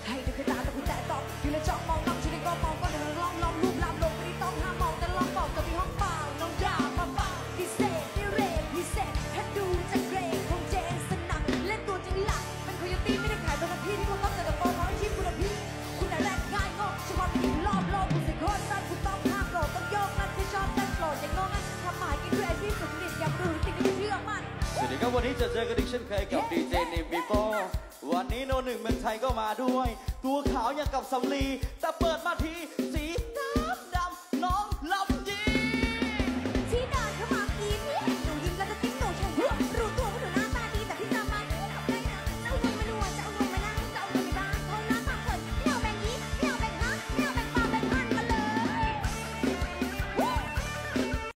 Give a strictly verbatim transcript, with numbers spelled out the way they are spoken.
ให้ดูแค่ตาแต่คุณแต่ตอบอยู่ในจ้องมองน้องฉันก็มองก็เดินลองลองรูปลามลงไม่ได้ต้องห้ามมองแต่ลองบอกกับที่ห้องเปล่าน้องด่ามาเปล่าพิเศษไม่เรทพิเศษถ้าดูจากเกรดคงเจนสนังเล่นตัวจริงหลักเป็นโคโยตี้ไม่ได้ขายตัวกับพี่ที่เขาต้องแต่กับโปรเพราะอาชีพคุณพี่คุณแรกง่ายงงเฉพาะผู้หญิงรอบโลกคุณสิโคตรสั้นคุณต้องห้ามโกรธต้องโยกนั่นที่ชอบนั่นโกรธอย่างงงงั้นทำหมายกินด้วยอาชีพสุดฤทธิ์อย่าดูติดไม่เชื่อมันสวัสดีครับวันนี้จะเจอกันอีกเช่นเคยกับดีเจนิมปีโป้วันนี้โนหนึ่งเมืองไทยก็มาด้วยตัวขาวอย่างกับสำลีแต่เปิดมาทีสีดำดำน้องลำ